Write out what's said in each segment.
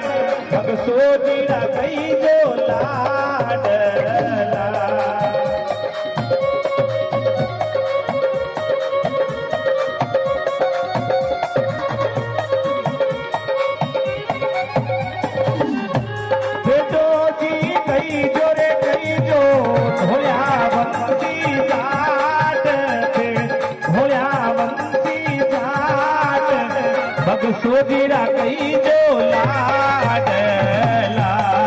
भगसोदीरा कई जो लाडला बेटो जी कई जो रे कई जो धोया बंसी जाट थे धोया बंसी जाट भगसोदीरा कई जो लाडला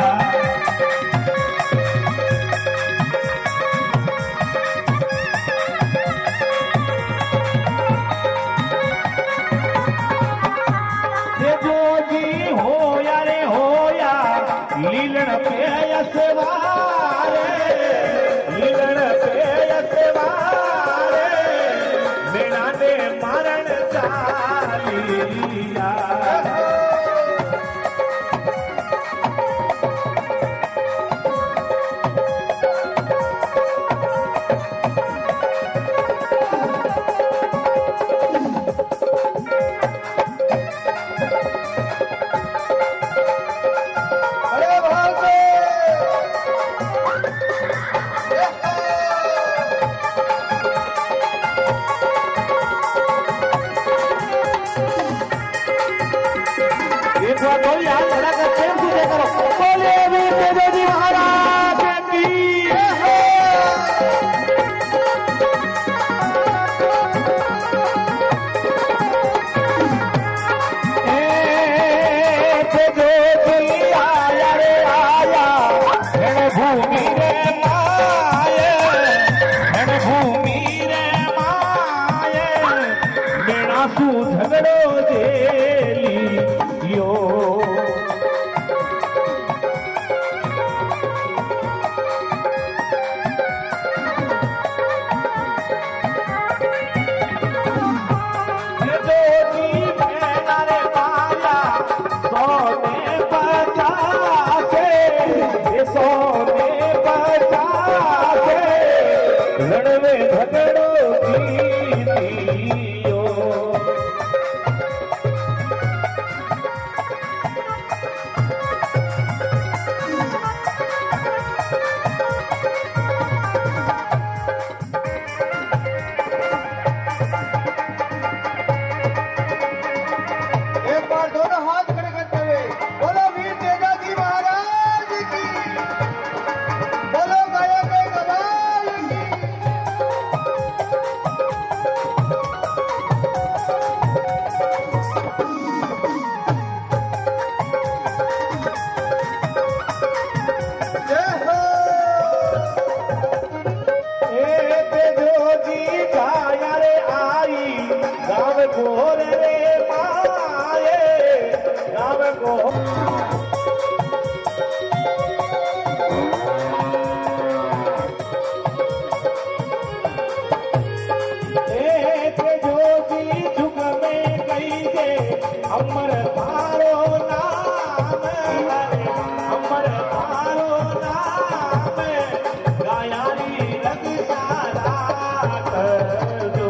जो जी होया रे होया लीलन पे यसवारे लीलन पे यसवारे बिना ने मारण चालिया एक बार बोलिए हाथ बढ़ाकर प्रेम से जय करो बोले वीर तेजो जी महाराज की तेजो जी आया रे आया भूमि रे माये भूमि रे माये बिना सू झगड़ो जेली यो रण में झगड़ो जीतियो एक बार दोनों हाथ खड़े करते हुए बोलो वीर तेजा जी महाराज की बोलो गायक कमाल की जय हो तेजो जी गाया रे आई गाँव गोर रे माये गाँव गोर अमर तारो नाम अमर तारो नाम गायारी रग सारा कर दो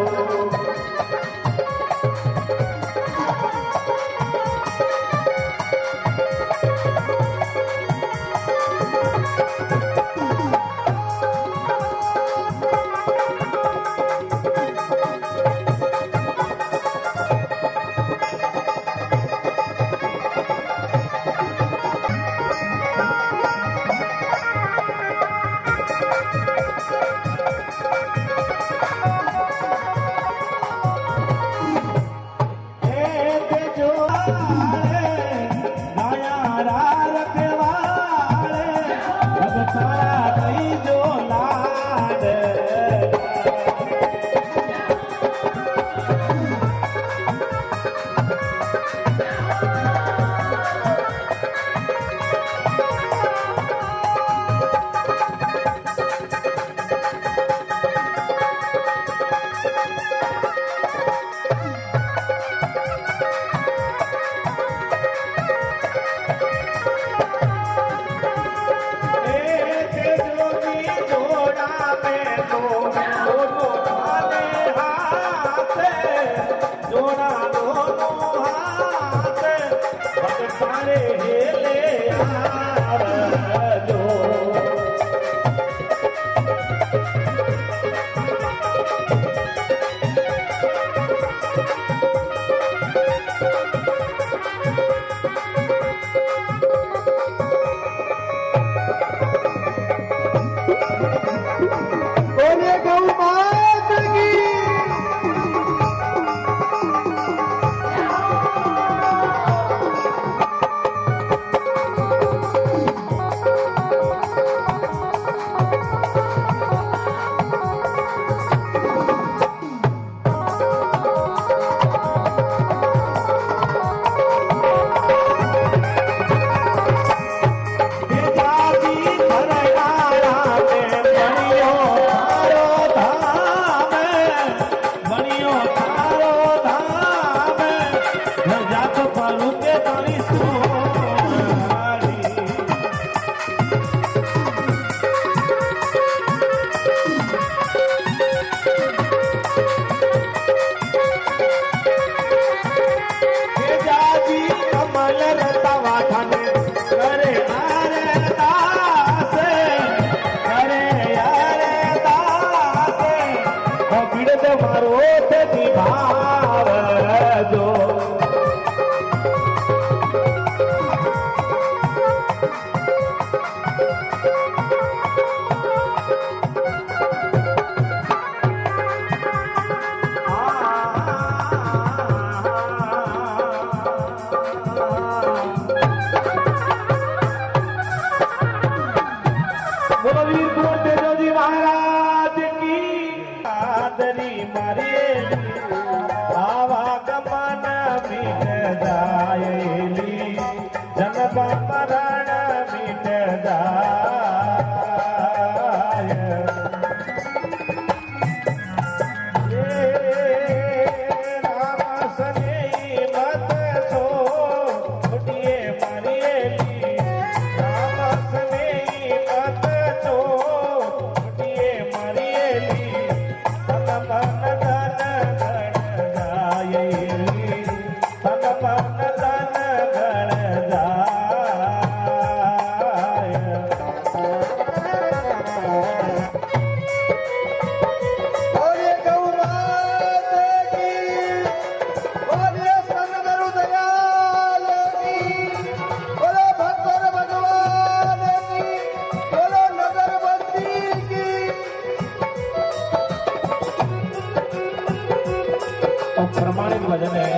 प्रमाणित भजन है।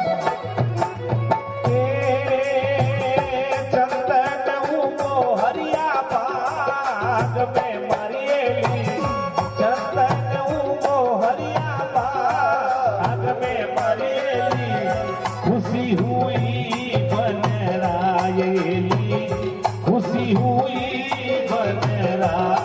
चंदन को हरिया बाग में मरिएली, चंदन को हरिया बाग में मरिएली, खुशी हुई बनरायली, खुशी हुई बनराय।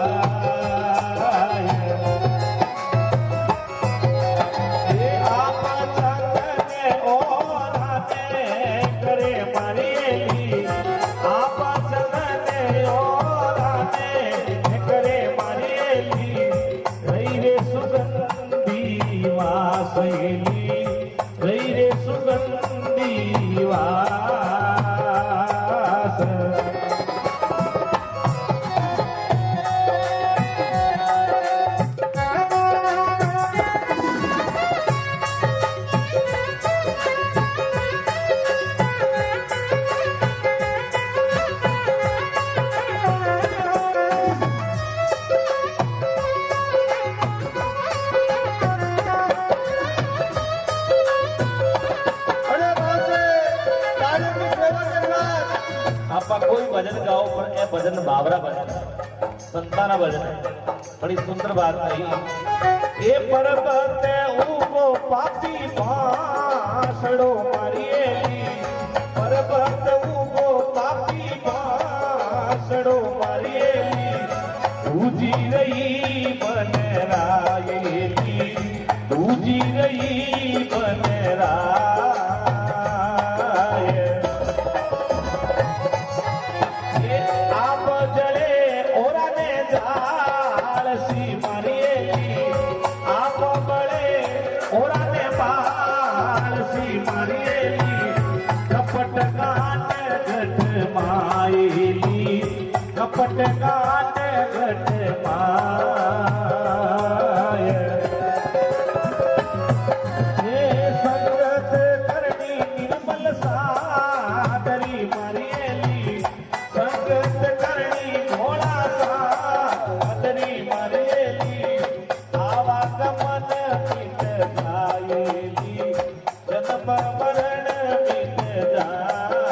कोई भजन गाओ पर ए भजन बाबरा भजन संताना भजन है। बड़ी सुंदर बात कही। ए पर्वत ऊगो पापी बांसड़ो मारिएली, पर्वत ऊगो पापी बांसड़ो मारिएली, दूजी रही बनरायली, दूजी रही बनराय। कपट काट घट मा घट माय हे संगत करनी निर्मल सादरी मारियली संगत करनी भोला सादरी मारियली आवा गमन मिट जायली जन्म मरण मिट जाय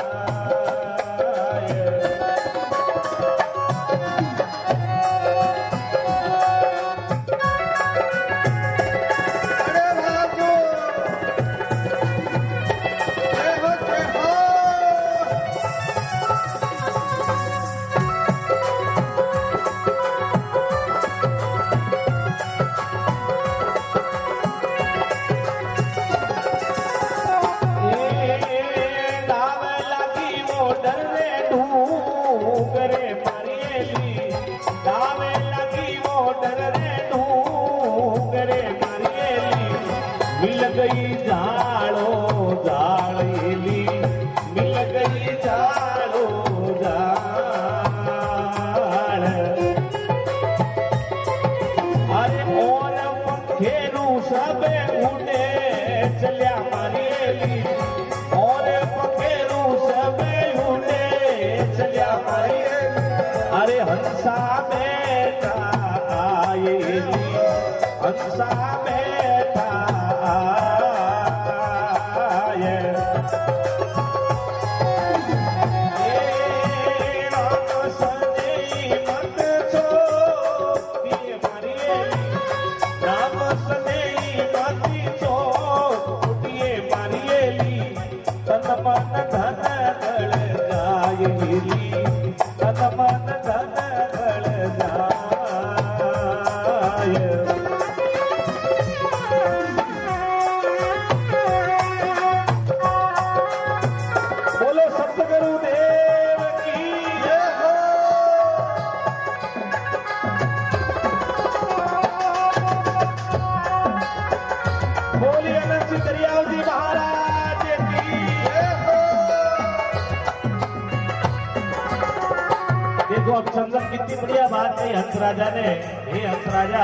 अरे बाबू जय हो जय हो दाव लगी वो डरवे डूंगरे मारियली दाव लगी वो डरवे डूंगरे मारियली मिल गई जाड़ो जाड़ेली मिल गई जाड़ो जाड़ अरे और पंखेरू सबे उड़े चलिया मारियली और पंखेरू सबे उड़े चलिया मारियली अरे हंसा बेटा आयेली हंसा बेटा आये राम सने मत छोड़िए मारियली राम सने मत छोड़िए मारियली तन मन धन गल जायली तन मन धन गल जाय बोलो सतगुरु देव की जय हो बोलिए अनंत सिंह दरियाव जी महाराज की जय हो देखो अब संगत कितनी बढ़िया बात कही हंस राजा ने हे हंस राजा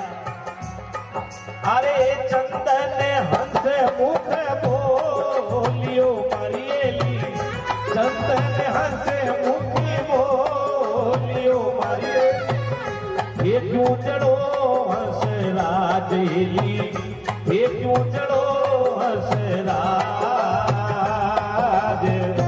अरे चंदन हंस मुख बोलियो मारियली चंदन हंस मुख बोलियो मारियली ये क्यों चढ़ो हंस राजेली ये क्यों चढ़ो हंस राज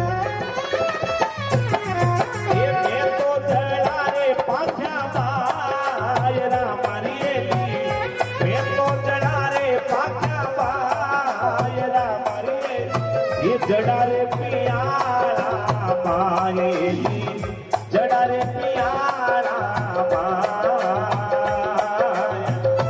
ये मैं तो चढ़ा रे पाछा मायरा मारियली मैं तो चढ़ा रे पाछा मायरा मारियली ये जड़ा रे पियारा मायली जड़ा रे पियारा माय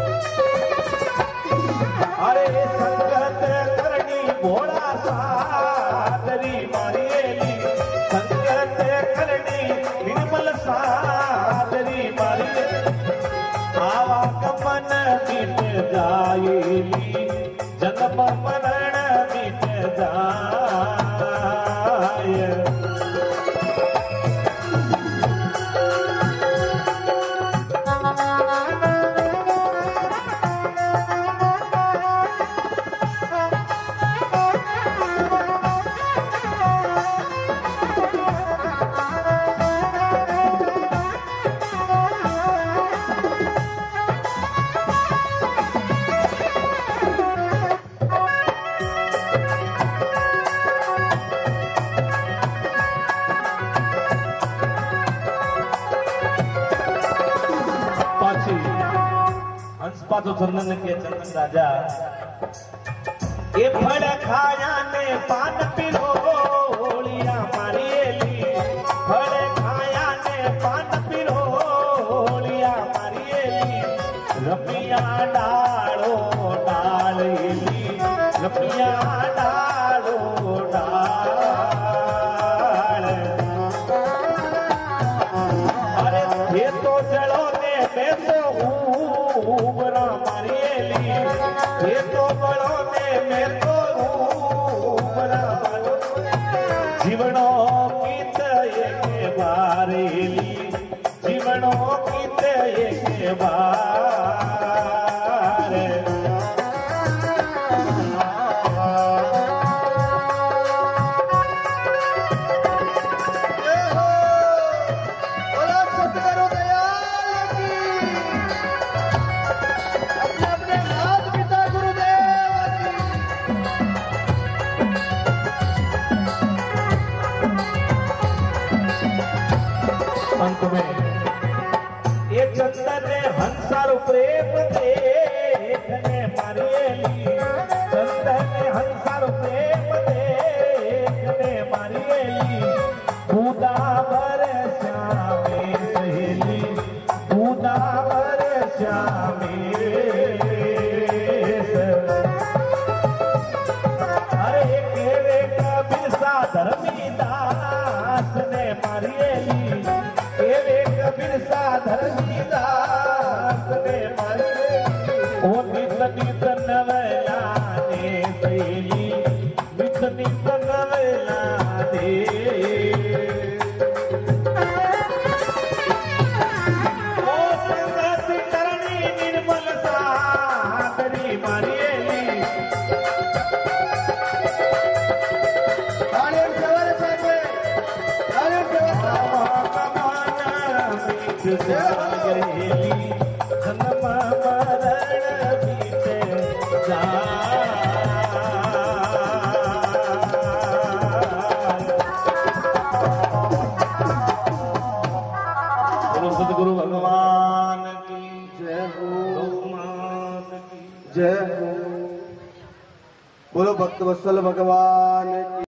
अरे संगत करनी भोला सादरी मारियली संगत करनी निर्मल सादरी मारियली आवा गमन मिट जायली जन्म मरण मिट जाय પાછી હંસ પાછો ચંદન કે ચંદન રાજા એ ફળ ખાયા ને પાન પીરો હોળિયા મારિયેલી ફળ ખાયા ને પાન પીરો હોળિયા મારિયેલી રપિયા ડાળો ડાળેલી રપિયા ડાળો ડાળ અરે એ તો જળો ને બેસો ઉબરા મારિયેલી એ તો બળો ને મેં તો ઉબરા જીવનો ગીત એ વારેલી बार जय हो बोलो सतगुरु दयाल की अपने अपने माता पिता गुरुदेव की अंत में ये चंदन हंसार प्रेम देखने मारियली चंदन हंसार प्रेम देखने मारियली उदावर श्यामे सहेली उदावर श्यामे अरे केवे कबीर सा धर्मीदास ने मारियली केवे कबीर सा धर्मीदास ने मारियली ओ नित नित नवला ने सहेली नित नित नवला दे ओ संगत करणी निर्मल सागरी मारियली तालीम सेवर साहेब तालीम सेवर सदगुरु भगवान की जय हो भगवान की जय हो बोलो भक्त वत्सल भगवान की